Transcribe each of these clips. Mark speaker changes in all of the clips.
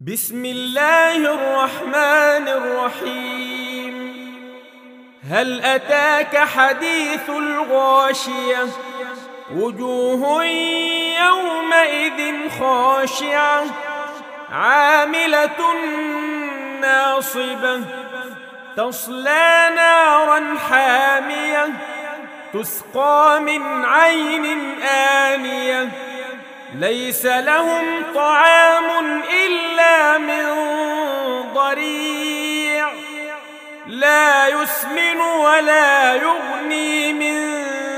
Speaker 1: بسم الله الرحمن الرحيم. هل أتاك حديث الغاشية؟ وجوه يومئذ خاشعة عاملة ناصبة تصلى نارا حامية تسقى من عين آنية ليس لهم طعام إلا من ضريع لا يسمن ولا يغني من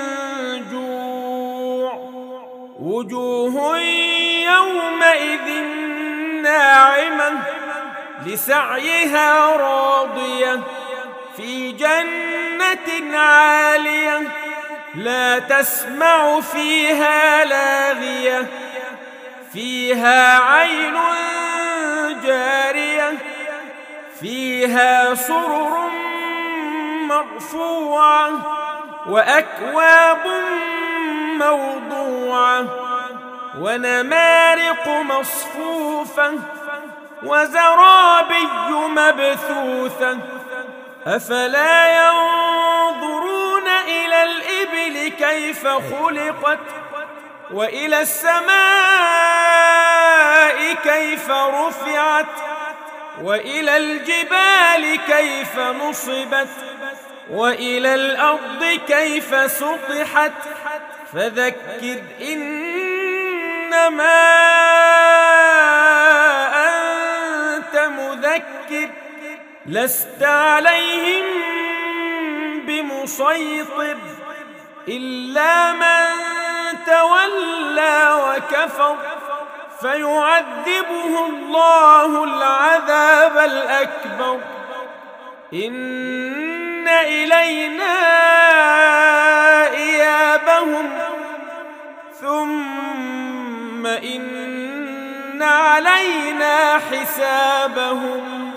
Speaker 1: جوع. وجوه يومئذ ناعمة لسعيها راضية في جنة عالية لا تسمع فيها لاغية فيها عين جارية فيها سرر مرفوعة وأكواب موضوعة ونمارق مصفوفة وزرابي مبثوثة أفلا ينظرون إلى الإبل كيف خلقت وإلى السماء كيف رفعت وإلى الجبال كيف نصبت وإلى الأرض كيف سطحت فذكر إنما أنت مذكر لست عليهم بمسيطر إلا من تولى وكفر فيعذبه الله العذاب الأكبر. إن إلينا إيابهم ثم إن علينا حسابهم.